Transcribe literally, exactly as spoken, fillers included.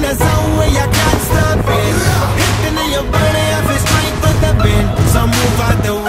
the zone where you can't stop it. Hitting in your body, I feel strength with the bend. So move out the way.